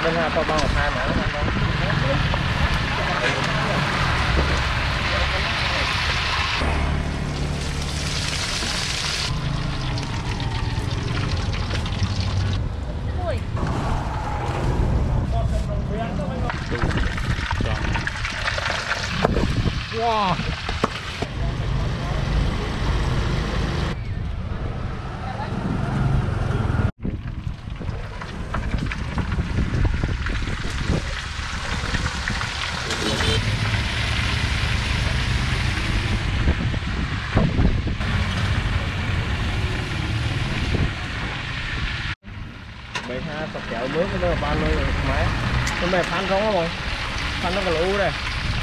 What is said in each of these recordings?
bên hai bao một hai mà nó không. Wow. Bây ha tập kéo nước nó là ban luôn máy. Cái mẹ phan không không? Phan nó còn lũ đây.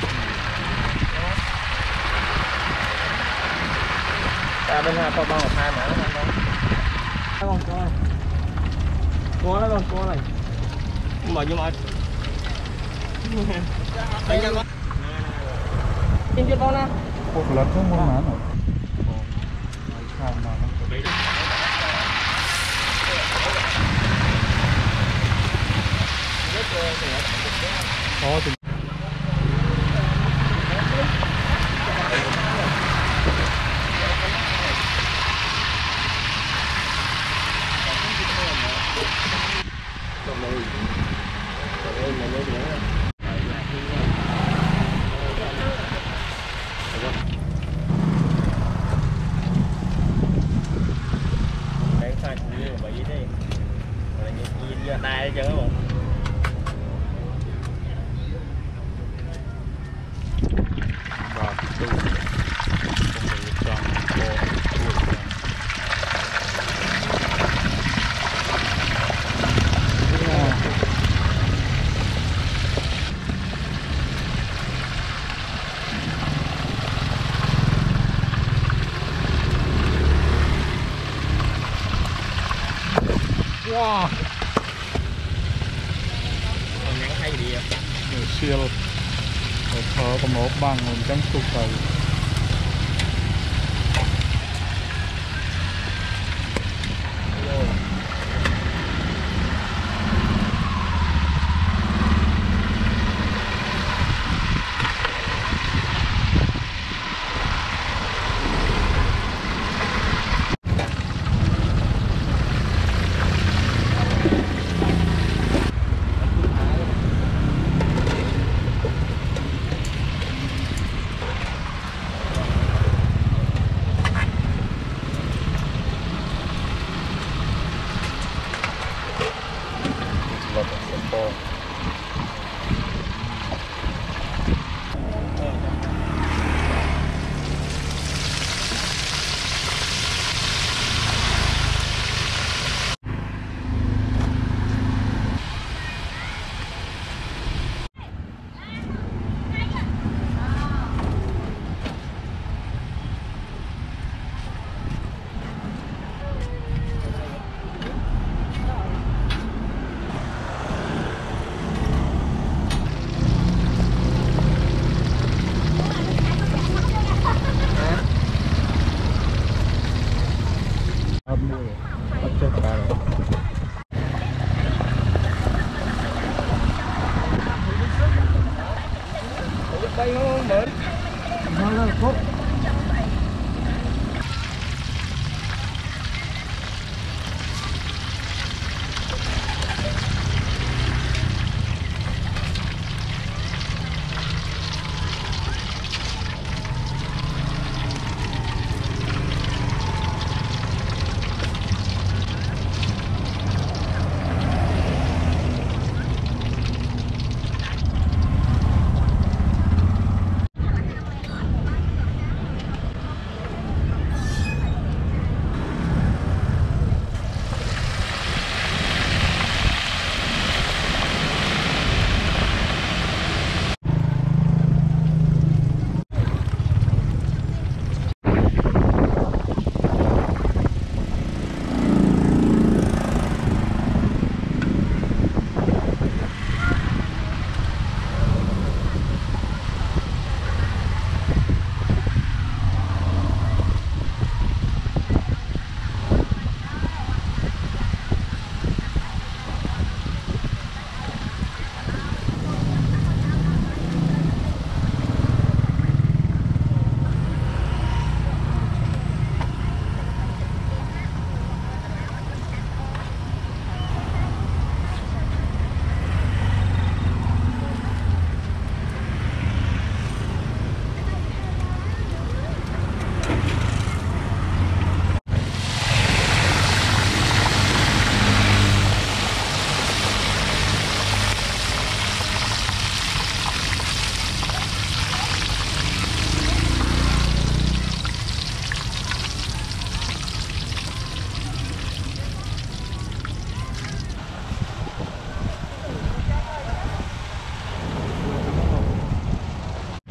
Ta bên hai bao một hai mà nó không. Không có. Có đó con, có này. Mở nhưng mà. Đây cho con. Xin cho con nè. Một lần không muốn bán rồi. Có thì tay chứ không? và Pitou không bị tròn bộ wow. Siêu một thở có một bằng một trăm chục tờ.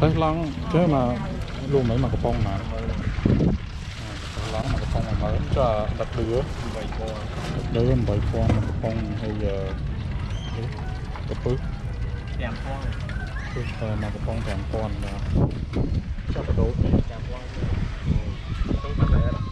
tới lăng chứ mà luôn mấy mà cái phong mà lăng mà cái phong mà mới cho đặt lửa đưa bảy con mà cái phong hay giờ cái phước Đèm con mà cái phong thèm con là cho cái đốt đèm con không phải vậy đâu.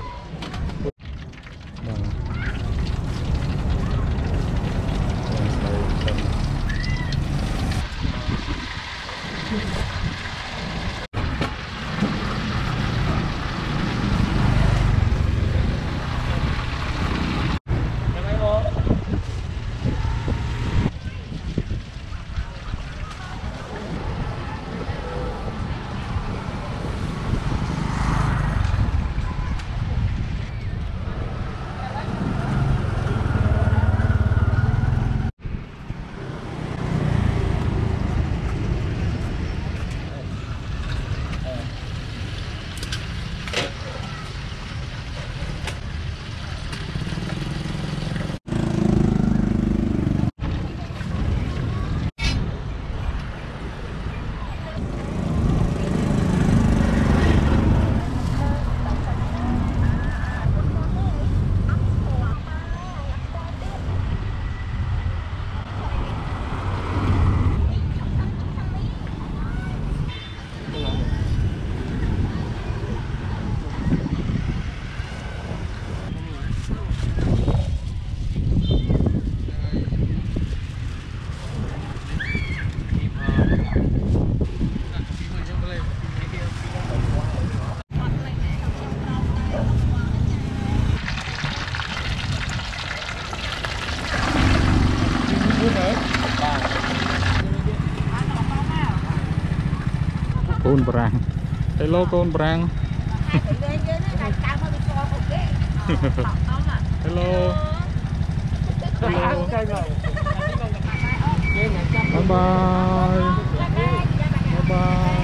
Côn brang, hello côn brang. Hello. Hello. Bye bye. Bye bye.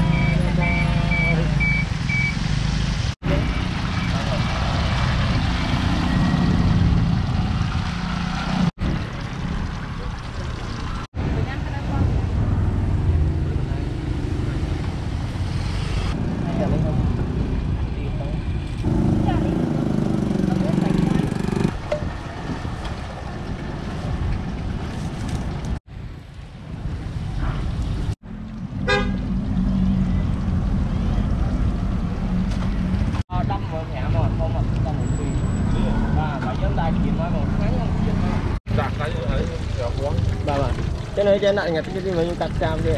Cái này trên này người ta đi vào những cắt cam kia.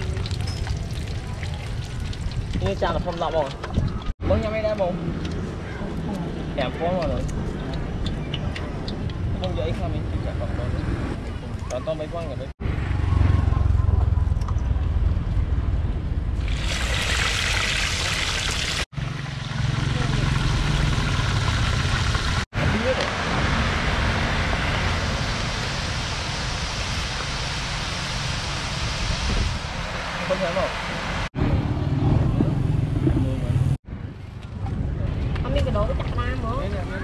Ini cak không lọc rồi. Bố nhà mấy đá bông. Kèm phố rồi. Không dễ không mình chặt còn đó. Còn to mấy quăng rồi đấy. Không thấy không? Không biết cái đồ cái chặt nam hả?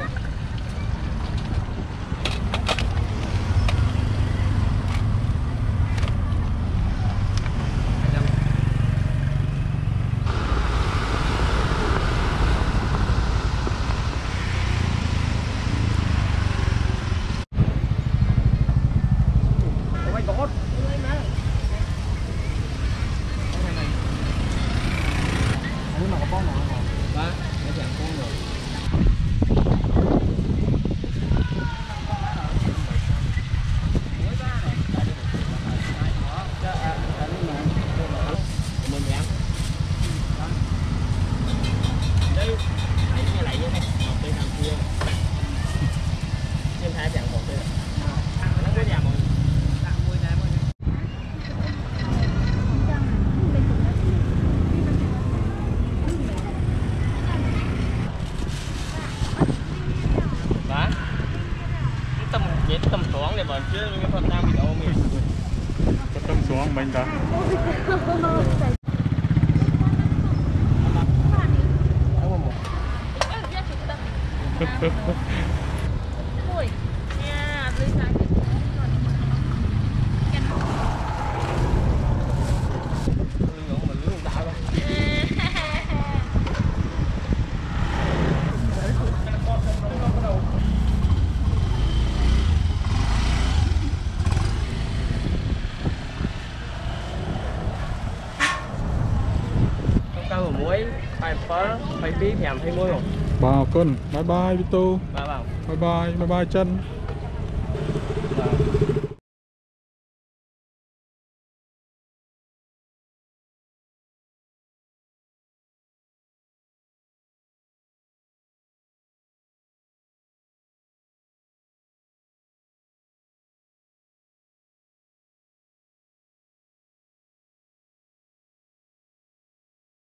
Tầm xuống để mà chứ những phần nam bị đâu mình có tầm xuống mình ta muối, 27, 22, 5, 21 rồi. Bao cân. Bye bye Pitou. Bà bảo. Bye bye Chen.